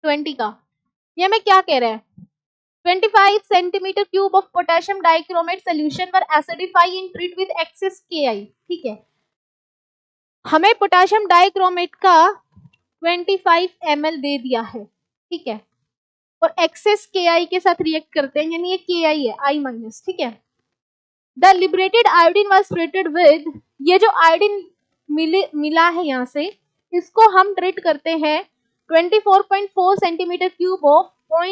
20 का। ये हमें क्या कह रहा है, 25 centimetre cube of potassium dichromate solution were acidify in treat with excess KI। ठीक है, हमें पोटेशियम डाइक्रोमेट का 25 ml दे दिया है, ठीक है, और एक्सेस KI के साथ रिएक्ट करते हैं, यानी ये KI है I माइनस, ठीक है। The liberated iodine was treated with, ये जो आयोडीन मिला है यहाँ से, इसको हम ट्रीट करते हैं 24.4 सेंटीमीटर क्यूब ऑफ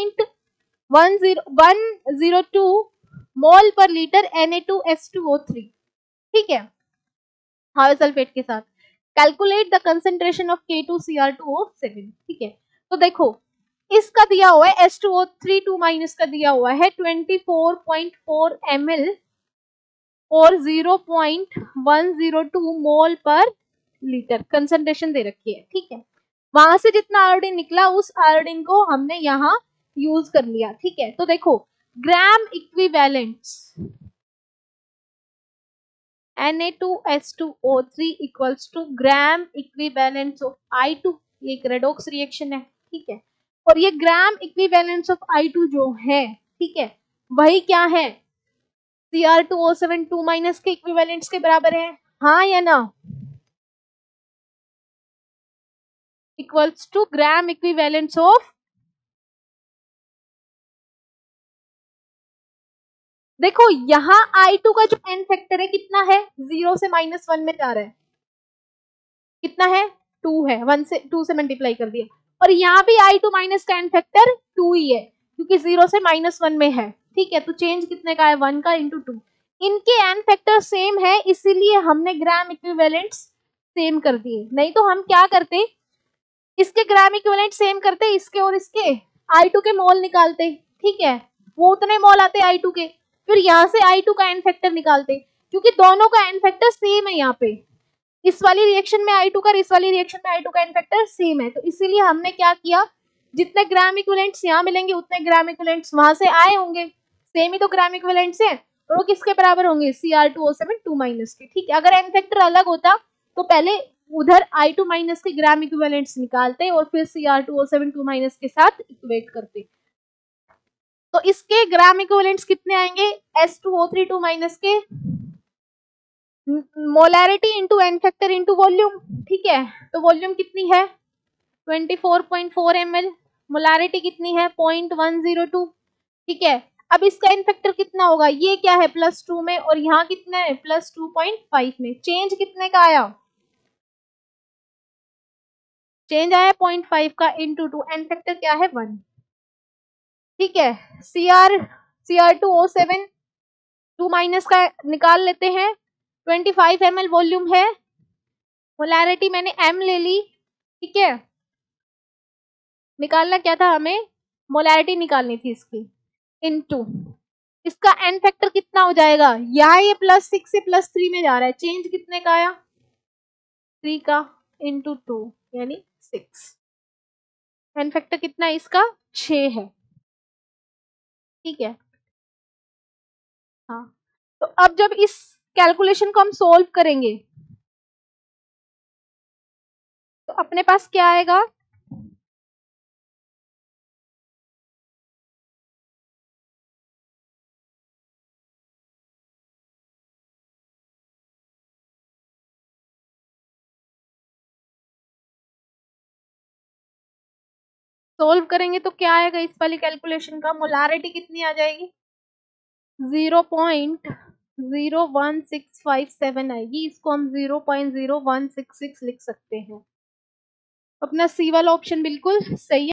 0.102 मोल पर लीटर Na2H2O3, ठीक है, हावे सल्फेट के साथ। Calculate the concentration of K2Cr2O7, ठीक है। तो देखो इसका दिया हुआ है H2O3 2 माइनस का दिया हुआ है 24.4 ml और 0.102 मोल पर लीटर कंसंट्रेशन दे रखी है, ठीक है। वहां से जितना आयोडीन निकला उस आयोडीन को हमने यहाँ यूज कर लिया, ठीक है। तो देखो gram equivalents Na2H2O3 equals to gram equivalents of I2, ये एक रेडॉक्स रिएक्शन है, ठीक है। और ये ग्राम इक्विवेलेंट्स ऑफ I2 जो है, ठीक है, वही क्या है, Cr2O7 2 माइनस के इक्विवेलेंट्स के बराबर है, हाँ या ना, equals to gram equivalents of, देखो यहाँ I2 का जो एन फैक्टर है कितना है, 0 से -1 में जा रहा है, कितना है 2 है, 1 से 2 से मल्टीप्लाई कर दिया, और यहाँ भी I2 माइनस का एन फैक्टर 2 ही है क्योंकि 0 से -1 में है, ठीक है। तो चेंज कितने का है, 1 का इंटू 2, इनके एन फैक्टर सेम है इसीलिए हमने ग्राम इक्विवेलेंट्स सेम कर दिए, नहीं तो हम क्या करते, इसके ग्राम इक्विवेलेंट सेम करते, इसके और इसके I2 के मोल निकालते, ठीक है, वो उतने मोल आते I2 के, फिर यहाँ से I2 का एन फैक्टर निकालते, क्योंकि दोनों का एन फैक्टर सेम है, यहाँ पे इस वाली रिएक्शन में I2 का, इस वाली रिएक्शन में I2 का एन फैक्टर सेम है, तो इसीलिए हमने क्या किया, जितने ग्राम इक्विवेलेंट्स यहाँ मिलेंगे उतने ग्राम इक्विवेलेंट्स वहां से आए होंगे, सेम ही तो ग्राम इक्विवेलेंट्स है, और वो किसके बराबर होंगे, Cr2O7 2 माइनस के, ठीक है। अगर एन फैक्टर अलग होता तो पहले उधर I2 माइनस के ग्राम इक्विवेलेंट्स निकालते और फिर Cr2O7 2 माइनस के साथ इक्वेट करते, तो इसके ग्राम इक्विवेलेंट्स कितने आएंगे, H2O3 2 माइनस के molarity into n factor into volume, ठीक है। तो वॉल्यूम कितनी है 24.4 ml, मोलैरिटी कितनी है 0.102, ठीक है। अब इसका एन फैक्टर कितना होगा, ये क्या है +2 में, और यहाँ कितना है +2.5 में, चेंज कितने का आया, चेंज आया 0.5 का इंटू 2, एन फैक्टर क्या है 1, ठीक है। Cr2O7 2 माइनस का निकाल लेते हैं, 25 ml वॉल्यूम है, मोलैरिटी मैंने m ले ली, ठीक है। निकालना क्या था हमें, मोलैरिटी निकालनी थी इसकी, इनटू इसका एन फैक्टर कितना हो जाएगा, यहाँ ये +6 से +3 में जा रहा है, चेंज कितने का आया 3 का इंटू 2 यानी 6, एन फैक्टर कितना है इसका 6 है, ठीक है। हाँ, तो अब जब इस कैलकुलेशन को हम सोल्व करेंगे तो अपने पास क्या आएगा, सोल्व करेंगे तो क्या आएगा इस वाली कैलकुलेशन का, मोलारिटी कितनी आ जाएगी 0.01657 आएगी, इसको हम 0.0166 लिख सकते हैं। अपना सी वाला ऑप्शन बिल्कुल सही है।